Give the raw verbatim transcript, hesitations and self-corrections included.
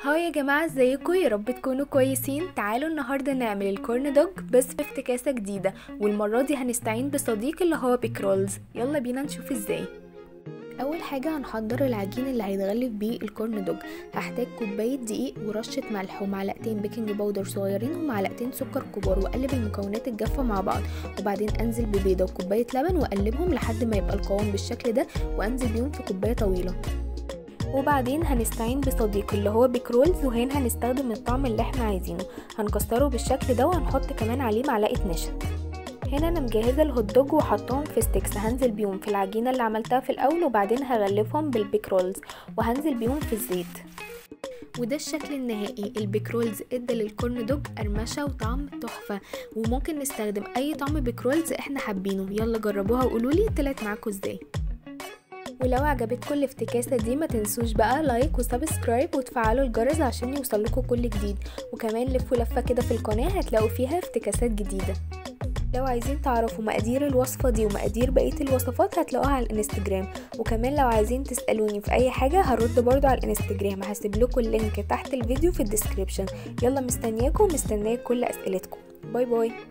هاي يا جماعة، ازيكم؟ يا رب تكونوا كويسين. تعالوا النهاردة نعمل الكورن دوج بس في افتكاسة جديدة، والمرة دي هنستعين بصديق اللي هو بيك رولز. يلا بينا نشوف ازاي. اول حاجة هنحضر العجين اللي هيتغلف بيه الكورن دوج. هحتاج كوباية دقيق ورشة ملح ومعلقتين بيكنج باودر صغيرين ومعلقتين سكر كبار، واقلب المكونات الجافة مع بعض، وبعدين انزل ببيضة وكوباية لبن واقلبهم لحد ما يبقى القوام بالشكل ده، وانزل بيهم في كوباية طويلة. وبعدين هنستعين بصديق اللي هو بيك رولز، وهنا هنستخدم الطعم اللي احنا عايزينه. هنكسره بالشكل ده وهنحط كمان عليه معلقه نشا. هنا انا مجهزه الهوت دوج وحطهم في ستيكس، هنزل بيهم في العجينه اللي عملتها في الاول، وبعدين هغلفهم بالبيك رولز وهنزل بيهم في الزيت. وده الشكل النهائي. البيك رولز ادى للكورن دوج قرمشه وطعم تحفه، وممكن نستخدم اي طعم بيك رولز احنا حابينه. يلا جربوها وقولولي طلعت معاكم ازاي. ولو عجبتكم الافتكاسة دي ما تنسوش بقى لايك وسبسكرايب وتفعلوا الجرس عشان يوصلكوا كل جديد، وكمان لفوا لفة كده في القناة هتلاقوا فيها افتكاسات جديدة. لو عايزين تعرفوا مقادير الوصفة دي ومقادير بقية الوصفات هتلاقوها على الانستجرام، وكمان لو عايزين تسألوني في اي حاجة هرد برضو على الانستجرام، هسيب لكم اللينك تحت الفيديو في الديسكريبشن. يلا مستنياكم، مستنية كل اسئلتكم. باي باي.